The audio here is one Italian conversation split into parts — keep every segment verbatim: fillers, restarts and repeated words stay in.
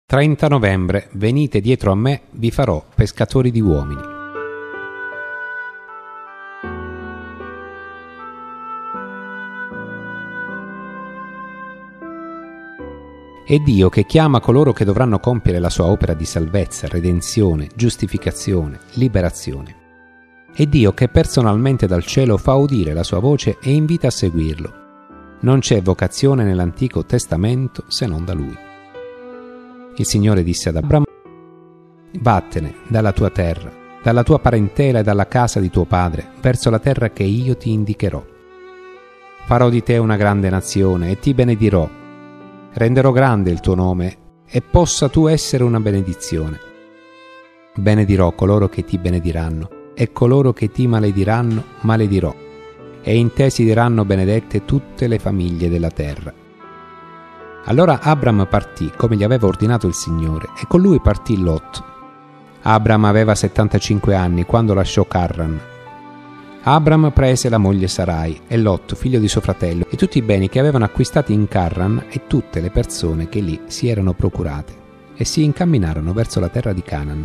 trenta novembre, venite dietro a me, vi farò pescatori di uomini. È Dio che chiama coloro che dovranno compiere la sua opera di salvezza, redenzione, giustificazione, liberazione. È Dio che personalmente dal cielo fa udire la sua voce e invita a seguirlo. Non c'è vocazione nell'Antico Testamento se non da Lui. Il Signore disse ad Abram: vattene dalla tua terra, dalla tua parentela e dalla casa di tuo padre, verso la terra che io ti indicherò. Farò di te una grande nazione e ti benedirò. Renderò grande il tuo nome e possa tu essere una benedizione. Benedirò coloro che ti benediranno e coloro che ti malediranno maledirò. E in te si diranno benedette tutte le famiglie della terra. Allora Abram partì, come gli aveva ordinato il Signore, e con lui partì Lot. Abram aveva settantacinque anni quando lasciò Carran. Abram prese la moglie Sarai e Lot, figlio di suo fratello, e tutti i beni che avevano acquistati in Carran e tutte le persone che lì si erano procurate, e si incamminarono verso la terra di Canaan.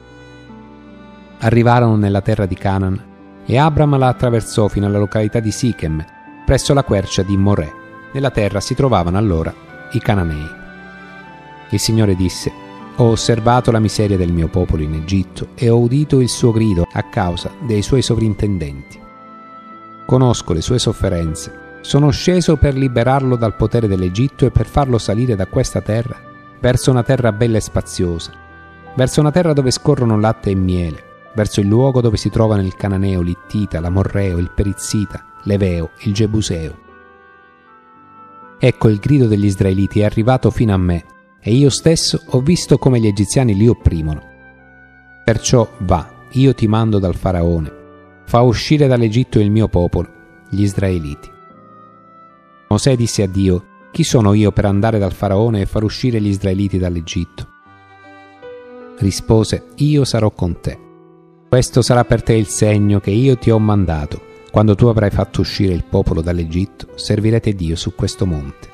Arrivarono nella terra di Canaan, e Abram la attraversò fino alla località di Sichem, presso la quercia di Morè. Nella terra si trovavano allora i Cananei. Il Signore disse: ho osservato la miseria del mio popolo in Egitto e ho udito il suo grido a causa dei suoi sovrintendenti. Conosco le sue sofferenze. Sono sceso per liberarlo dal potere dell'Egitto e per farlo salire da questa terra verso una terra bella e spaziosa, verso una terra dove scorrono latte e miele, verso il luogo dove si trovano il Cananeo, l'Ittita, l'Amorreo, il Perizzita, l'Eveo, il Gebuseo. Ecco, il grido degli Israeliti è arrivato fino a me, e io stesso ho visto come gli egiziani li opprimono. Perciò va, io ti mando dal Faraone, fa uscire dall'Egitto il mio popolo, gli Israeliti. Mosè disse a Dio: chi sono io per andare dal Faraone e far uscire gli Israeliti dall'Egitto? Rispose: io sarò con te. Questo sarà per te il segno che io ti ho mandato. Quando tu avrai fatto uscire il popolo dall'Egitto, servirete Dio su questo monte.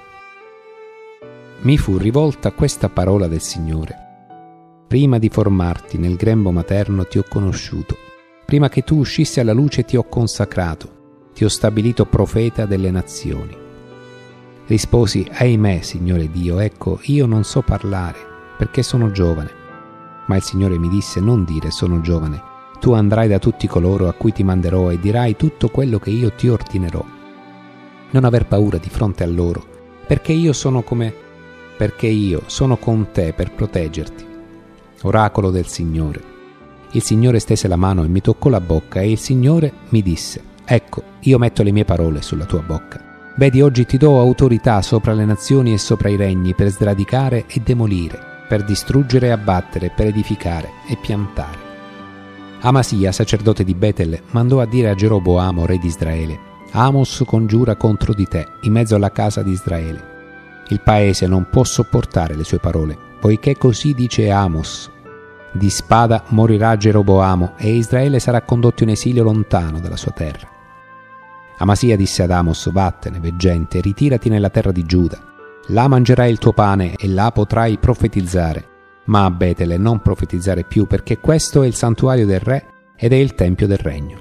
Mi fu rivolta questa parola del Signore: prima di formarti nel grembo materno ti ho conosciuto, prima che tu uscissi alla luce ti ho consacrato, ti ho stabilito profeta delle nazioni. Risposi: ahimè, Signore Dio, ecco, io non so parlare, perché sono giovane. Ma il Signore mi disse: non dire sono giovane, tu andrai da tutti coloro a cui ti manderò e dirai tutto quello che io ti ordinerò. Non aver paura di fronte a loro, perché io sono come perché io sono con te per proteggerti. Oracolo del Signore. Il Signore stese la mano e mi toccò la bocca, e il Signore mi disse: ecco, io metto le mie parole sulla tua bocca. Vedi, oggi ti do autorità sopra le nazioni e sopra i regni, per sradicare e demolire, per distruggere e abbattere, per edificare e piantare. Amasia, sacerdote di Betel, mandò a dire a Geroboamo, re di Israele: Amos congiura contro di te, in mezzo alla casa di Israele. Il paese non può sopportare le sue parole, poiché così dice Amos: di spada morirà Geroboamo, e Israele sarà condotto in esilio lontano dalla sua terra. Amasia disse ad Amos: vattene, veggente, ritirati nella terra di Giuda. Là mangerai il tuo pane e là potrai profetizzare. Ma a Betel non profetizzare più, perché questo è il santuario del re ed è il tempio del regno.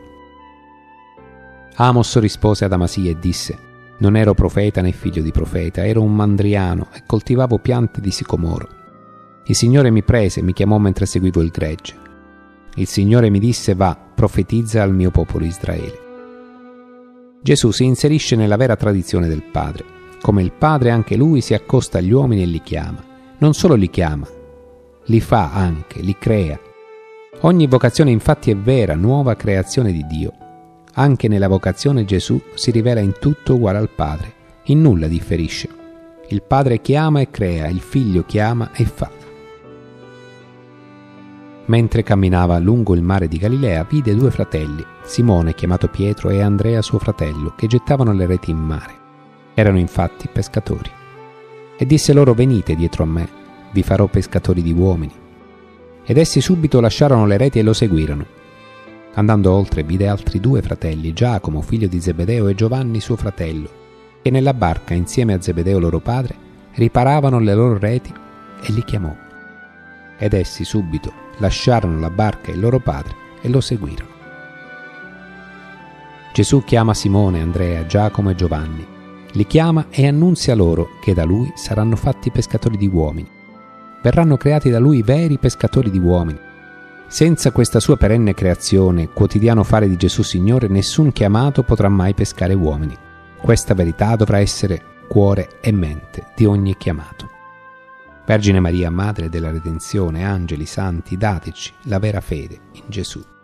Amos rispose ad Amasia e disse: non ero profeta né figlio di profeta, ero un mandriano e coltivavo piante di sicomoro. Il Signore mi prese e mi chiamò mentre seguivo il gregge. Il Signore mi disse: va, profetizza al mio popolo Israele. Gesù si inserisce nella vera tradizione del Padre. Come il Padre, anche Lui si accosta agli uomini e li chiama. Non solo li chiama, li fa anche, li crea. Ogni vocazione infatti è vera, nuova creazione di Dio. Anche nella vocazione Gesù si rivela in tutto uguale al Padre, in nulla differisce. Il Padre chiama e crea, il Figlio chiama e fa. Mentre camminava lungo il mare di Galilea, vide due fratelli, Simone chiamato Pietro e Andrea suo fratello, che gettavano le reti in mare. Erano infatti pescatori. E disse loro: venite dietro a me, vi farò pescatori di uomini. Ed essi subito lasciarono le reti e lo seguirono. Andando oltre vide altri due fratelli, Giacomo figlio di Zebedeo e Giovanni suo fratello, che nella barca insieme a Zebedeo loro padre riparavano le loro reti, e li chiamò. ed essi subito lasciarono la barca e il loro padre e lo seguirono. Gesù chiama Simone, Andrea, Giacomo e Giovanni. Li chiama e annunzia loro che da lui saranno fatti pescatori di uomini. Verranno creati da lui veri pescatori di uomini. Senza questa sua perenne creazione, quotidiano fare di Gesù Signore, nessun chiamato potrà mai pescare uomini. Questa verità dovrà essere cuore e mente di ogni chiamato. Vergine Maria, Madre della Redenzione, angeli, santi, dateci la vera fede in Gesù.